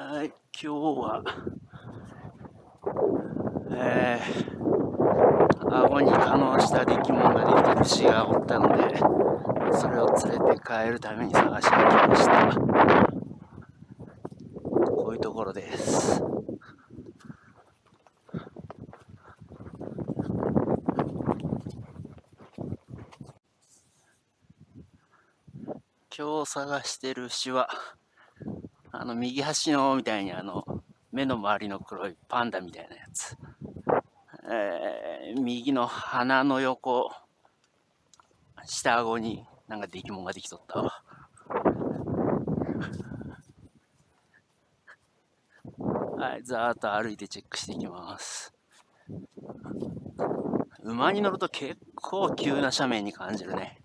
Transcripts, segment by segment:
はい、今日は、顎に可能した出来物ができてる牛がおったので、それを連れて帰るために探しに来ました。こういうところです。今日探してる牛は、右端のみたいに目の周りの黒いパンダみたいなやつ。右の鼻の横、下顎になんか出来物ができとったわ。はい、ざーっと歩いてチェックしていきます。馬に乗ると結構急な斜面に感じるね。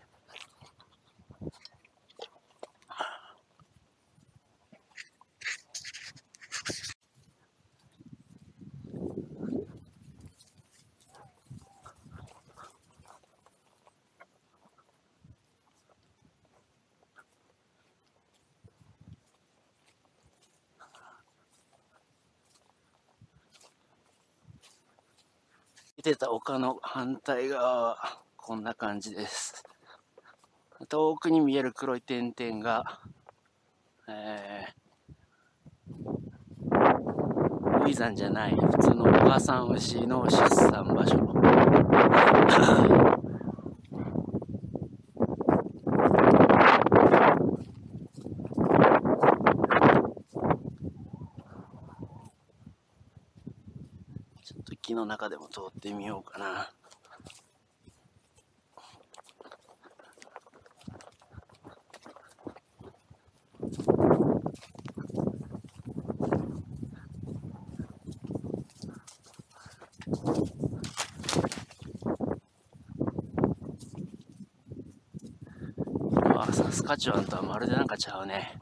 出てた丘の反対側はこんな感じです。遠くに見える黒い点々が、ウイザンじゃない普通のお母さん牛の出産場所。ちょっと木の中でも通ってみようかな。サスカチュワンとはまるでなんかちゃうね。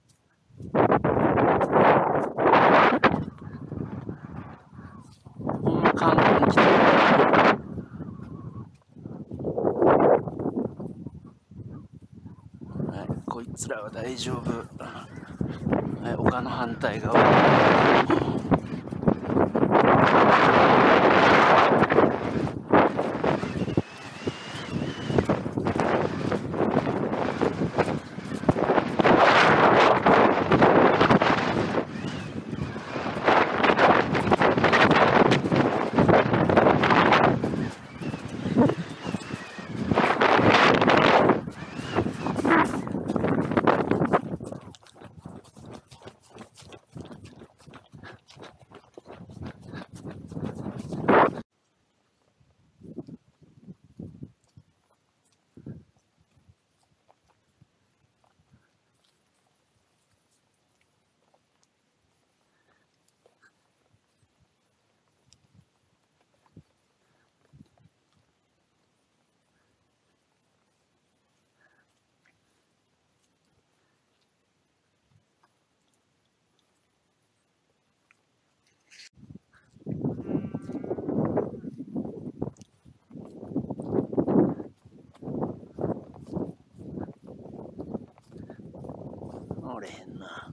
ほんま観光に来てる。はい、こいつらは大丈夫。はい、丘の反対側。おれへんな。